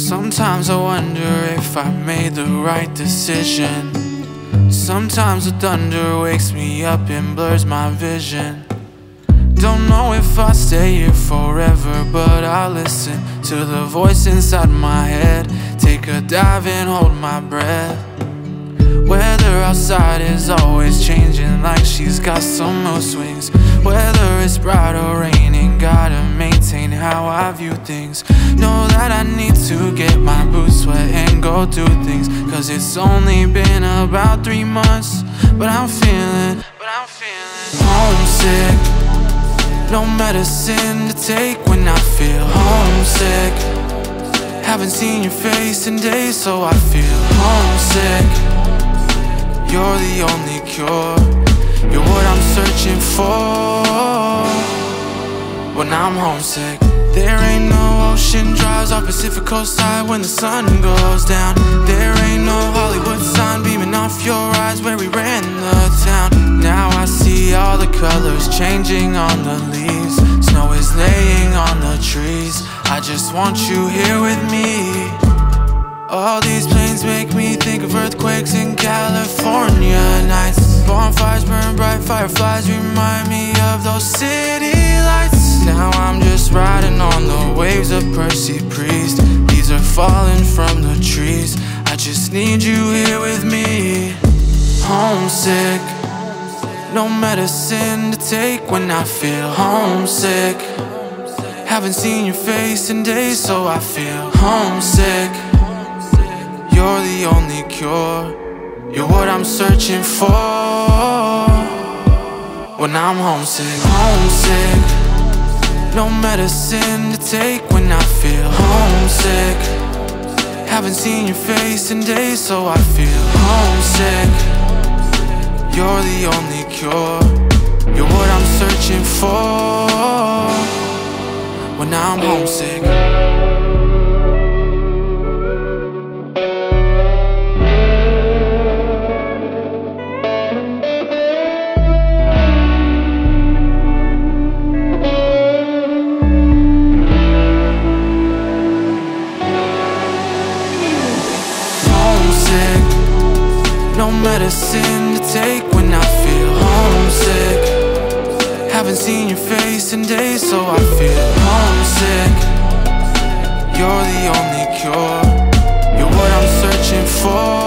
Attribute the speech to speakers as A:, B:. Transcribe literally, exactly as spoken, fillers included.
A: Sometimes I wonder if I made the right decision. Sometimes the thunder wakes me up and blurs my vision. Don't know if I'll stay here forever, but I'll listen to the voice inside my head. Take a dive and hold my breath. Weather outside is always changing, like she's got some mood swings. Whether it's bright or raining, gotta maintain how I view things. Know that I need to get my boots wet and go do things, cause it's only been about three months. But I'm feeling, but I'm feeling homesick. No medicine to take when I feel homesick. Haven't seen your face in days, so I feel homesick. You're the only cure. You're what I'm searching for when I'm homesick. There ain't no ocean drives off Pacific coast side when the sun goes down. There ain't no Hollywood sign beaming off your eyes where we ran the town. Now I see all the colors changing on the leaves. Snow is laying on the trees. I just want you here with me. All these planes make me think of earthquakes in California nights. Bonfires burn bright, fireflies remind me of those city lights. Now I'm just riding on the waves of Percy Priest. Leaves are falling from the trees. I just need you here with me. Homesick. No medicine to take when I feel homesick. Haven't seen your face in days, so I feel homesick. You're the only cure. You're what I'm searching for when I'm homesick. Homesick. No medicine to take when I feel homesick. Haven't seen your face in days, so I feel homesick. You're the only cure. You're what I'm searching for when I'm homesick. No medicine to take when I feel homesick. Haven't seen your face in days, so I feel homesick. You're the only cure. You're what I'm searching for